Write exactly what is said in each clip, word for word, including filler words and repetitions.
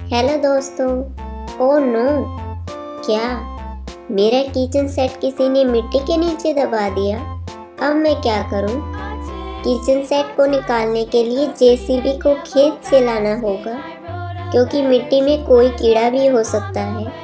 Hello दोस्तों। Oh no, क्या मेरा किचन सेट किसी ने मिट्टी के नीचे दबा दिया? अब मैं क्या करूं? किचन सेट को निकालने के लिए जेसीबी को खेत से लाना होगा, क्योंकि मिट्टी में कोई कीड़ा भी हो सकता है।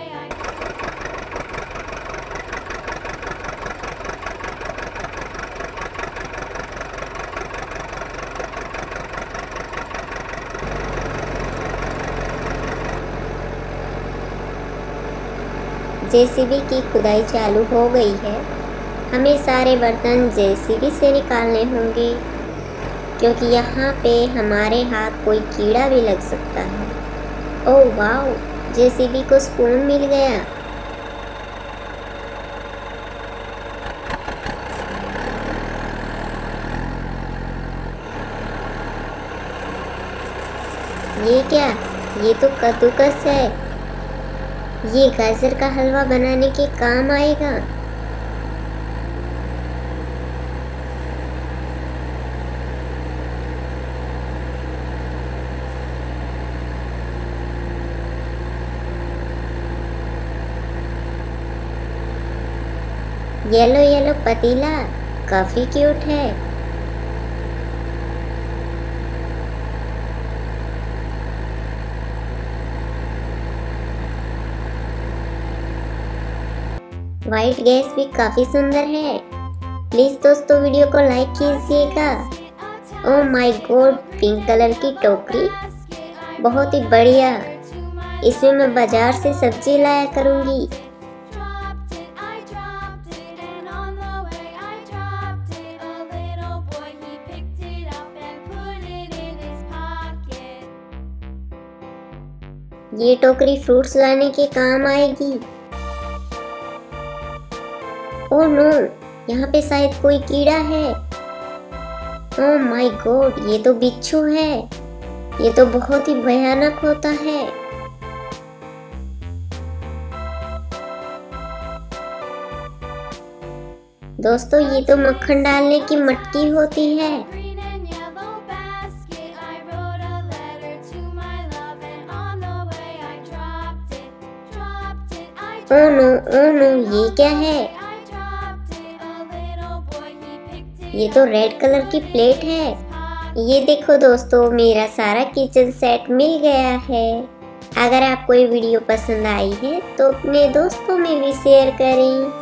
जेसीबी की खुदाई चालू हो गई है। हमें सारे बर्तन जेसीबी से निकालने होंगे, क्योंकि यहाँ पे हमारे हाथ कोई कीड़ा भी लग सकता है। ओह वाओ, जेसीबी को स्पून मिल गया। ये क्या? ये तो कद्दूकस है। ये गाजर का हलवा बनाने के काम आएगा। येलो येलो पतीला काफी क्यूट है। व्हाइट गैस भी काफी सुंदर है। प्लीज दोस्तों वीडियो को लाइक कीजिएगा। Oh my God, pink colour की टोकरी, बहुत ही बढ़िया। इसमें मैं बाजार से सब्जी लाया करूंगी। ये टोकरी फ्रूट्स लाने के काम आएगी। ओह नो, यहाँ पे शायद कोई कीड़ा है। ओह माय गॉड, ये तो बिच्छू है। ये तो बहुत ही भयानक होता है। दोस्तों, ये तो मक्खन डालने की मटकी होती है। ओह नो, ओह नो, ये क्या है? ये तो रेड कलर की प्लेट है। ये देखो दोस्तों, मेरा सारा किचन सेट मिल गया है। अगर आपको ये वीडियो पसंद आई है तो अपने दोस्तों में भी शेयर करें।